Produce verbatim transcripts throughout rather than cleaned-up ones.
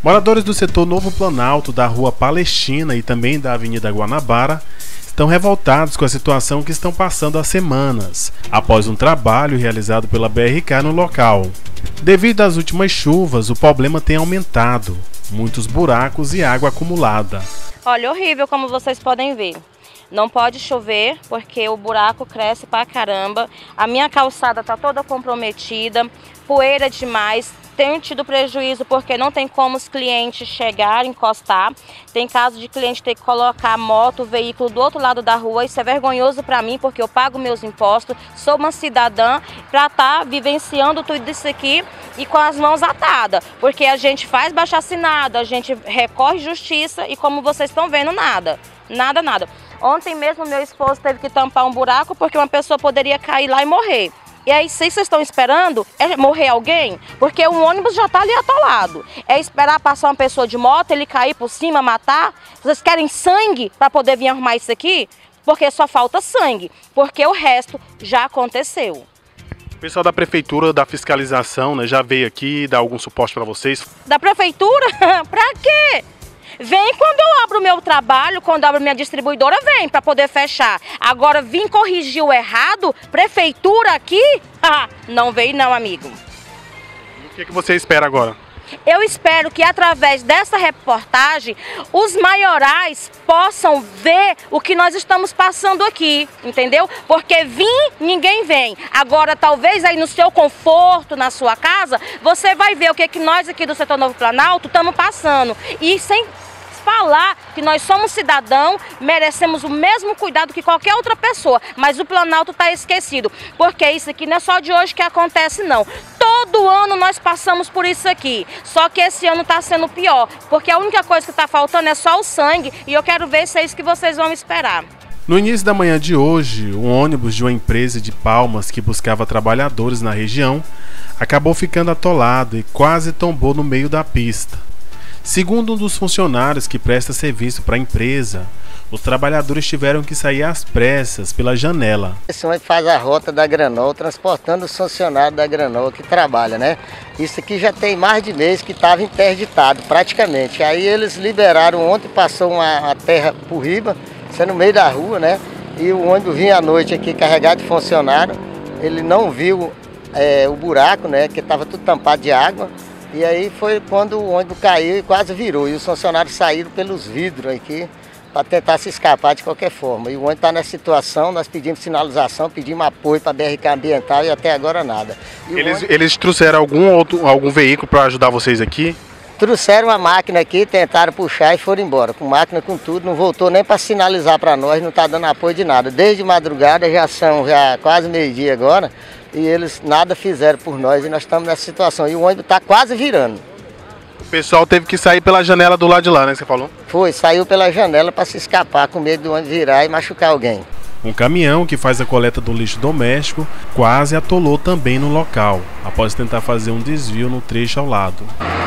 Moradores do setor Novo Planalto, da Rua Palestina e também da Avenida Guanabara estão revoltados com a situação que estão passando há semanas, após um trabalho realizado pela B R K no local. Devido às últimas chuvas, o problema tem aumentado, muitos buracos e água acumulada. Olha, horrível como vocês podem ver. Não pode chover porque o buraco cresce pra caramba. A minha calçada tá toda comprometida, poeira demais. Tenho tido prejuízo porque não tem como os clientes chegar, encostar. Tem caso de cliente ter que colocar a moto, o veículo do outro lado da rua. Isso é vergonhoso para mim porque eu pago meus impostos, sou uma cidadã para estar vivenciando tudo isso aqui e com as mãos atadas. Porque a gente faz baixo-assinado, a gente recorre justiça e como vocês estão vendo, nada. Nada, nada. Ontem mesmo meu esposo teve que tampar um buraco porque uma pessoa poderia cair lá e morrer. E aí, se vocês estão esperando, é morrer alguém? Porque o ônibus já está ali atolado. É esperar passar uma pessoa de moto, ele cair por cima, matar? Vocês querem sangue para poder vir arrumar isso aqui? Porque só falta sangue, porque o resto já aconteceu. O pessoal da prefeitura, da fiscalização, né, já veio aqui dar algum suporte para vocês? Da prefeitura? Para quê? Vem quando eu abro o meu trabalho, quando eu abro minha distribuidora, vem para poder fechar. Agora, vim corrigir o errado, prefeitura aqui? Ah, não veio não, amigo. E o que, que você espera agora? Eu espero que através dessa reportagem, os maiorais possam ver o que nós estamos passando aqui, entendeu? Porque vir, ninguém vem. Agora, talvez aí no seu conforto, na sua casa, você vai ver o que, que nós aqui do setor Novo Planalto estamos passando. E sem falar que nós somos cidadãos, merecemos o mesmo cuidado que qualquer outra pessoa, mas o Planalto está esquecido, porque isso aqui não é só de hoje que acontece não. Todo ano nós passamos por isso aqui, só que esse ano está sendo pior, porque a única coisa que está faltando é só o sangue e eu quero ver se é isso que vocês vão esperar. No início da manhã de hoje, um ônibus de uma empresa de Palmas que buscava trabalhadores na região acabou ficando atolado e quase tombou no meio da pista. Segundo um dos funcionários que presta serviço para a empresa, os trabalhadores tiveram que sair às pressas pela janela. Esse ônibus faz a rota da Granol, transportando os funcionários da Granol que trabalham, né? Isso aqui já tem mais de mês que estava interditado, praticamente. Aí eles liberaram ontem, passou uma, uma terra por riba, isso é no meio da rua, né? E o ônibus vinha à noite aqui carregado de funcionário, ele não viu é, o buraco, né? Que estava tudo tampado de água. E aí foi quando o ônibus caiu e quase virou. E os funcionários saíram pelos vidros aqui para tentar se escapar de qualquer forma. E o ônibus está nessa situação, nós pedimos sinalização, pedimos apoio para a B R K Ambiental e até agora nada. Eles, ônibus... eles trouxeram algum outro algum veículo para ajudar vocês aqui? Trouxeram uma máquina aqui, tentaram puxar e foram embora. Com máquina, com tudo, não voltou nem para sinalizar para nós, não está dando apoio de nada. Desde madrugada, já são já quase meio-dia agora. E eles nada fizeram por nós e nós estamos nessa situação. E o ônibus está quase virando. O pessoal teve que sair pela janela do lado de lá, né, que você falou? Foi, saiu pela janela para se escapar, com medo do ônibus virar e machucar alguém. Um caminhão que faz a coleta do lixo doméstico quase atolou também no local, após tentar fazer um desvio no trecho ao lado.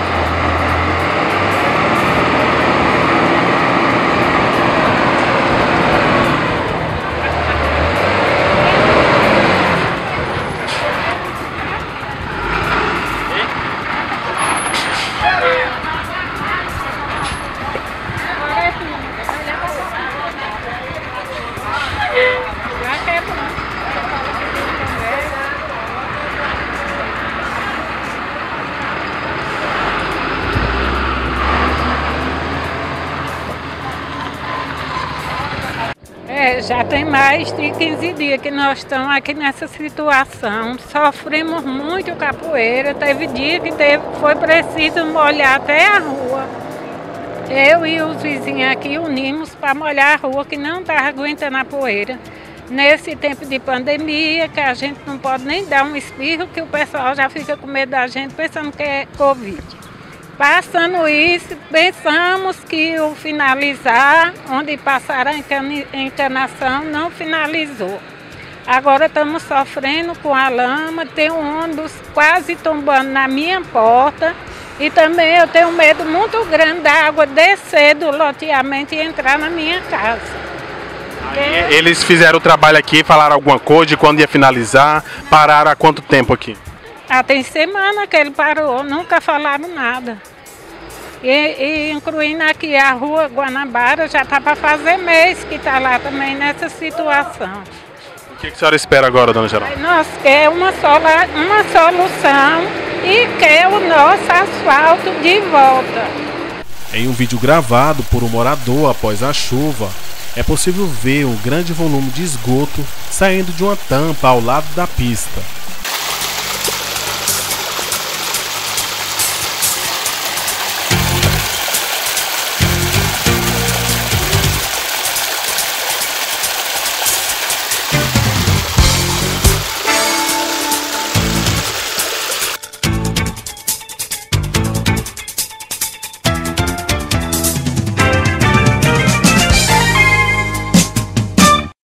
É, já tem mais de quinze dias que nós estamos aqui nessa situação. Sofremos muito capoeira. Teve dia que teve, foi preciso molhar até a rua. Eu e os vizinhos aqui unimos para molhar a rua, que não estava aguentando a poeira. Nesse tempo de pandemia, que a gente não pode nem dar um espirro, que o pessoal já fica com medo da gente, pensando que é Covid. Passando isso, pensamos que o finalizar, onde passaram a encanação, não finalizou. Agora estamos sofrendo com a lama, tem um ônibus quase tombando na minha porta e também eu tenho medo muito grande da água descer do loteamento e entrar na minha casa. Aí, eles fizeram o trabalho aqui, falaram alguma coisa de quando ia finalizar, pararam há quanto tempo aqui? Ah, tem semana que ele parou, nunca falaram nada. E, e incluindo aqui a rua Guanabara, já está para fazer mês que está lá também nessa situação. O que, que a senhora espera agora, dona Geralda? Nós queremos uma, sola, uma solução e quer o nosso asfalto de volta. Em um vídeo gravado por um morador após a chuva, é possível ver um grande volume de esgoto saindo de uma tampa ao lado da pista.